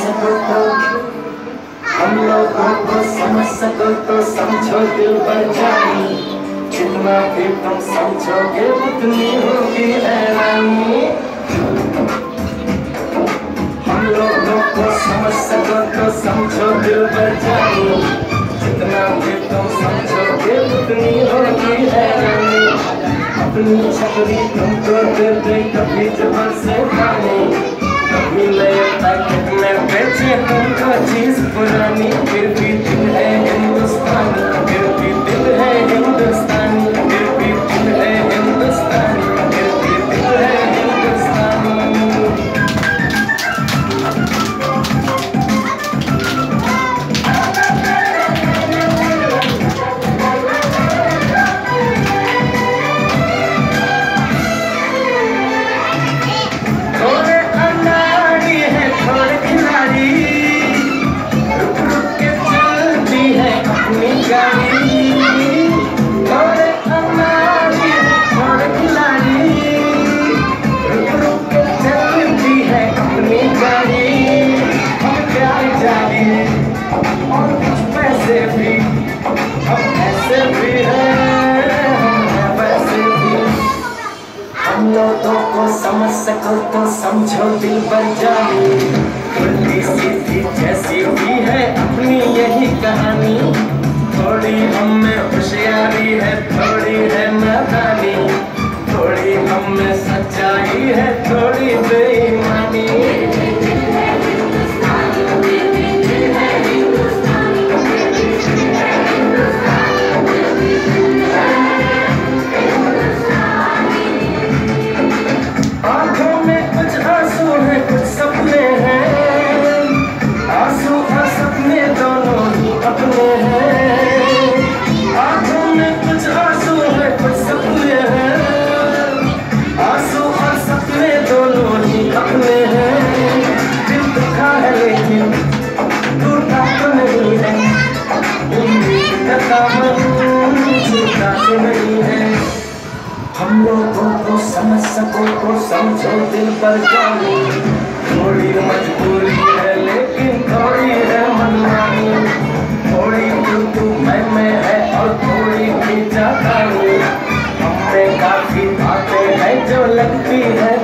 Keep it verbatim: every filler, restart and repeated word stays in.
सको तो हम लोगों को समझ सको तो समझो दिल पर जानी, जितना भी तुम समझोगे उतनी होगी हैरानी। हम लोगों को समझ सको तो समझो दिल पर जानी, जितना भी तुम समझोगे उतनी होगी हैरानी। अपनी छपरी तुमको दे दे कभी जबर से पानी, कभी नए पैकेट में बेचे तुमको चीज पुरानी। फिर भी दिल है हिंदुस्तानी, फिर भी दिल है हिंदुस्तानी, फिर भी दिल है हिंदुस्तानी, फिर भी दिल है हिंदुस्तानी। हम लोगों को समझ सको तो समझो दिल पर जानी, उल्टी सीधी जैसी भी है अपनी यही कहानी। थोड़ी हम में होशियारी है, थोड़ी है नादानी, थोड़ी हम में सच्चाई है, थोड़ी बेईमानी। हम लोगों को समझ सको तो समझो दिल पर जानी, थोड़ी मजबूरी है लेकिन थोड़ी है मनमानी, थोड़ी तू तू मैं मैं है और थोड़ी भी जाता हूँ। हमें काफी बातें हैं जो लगती है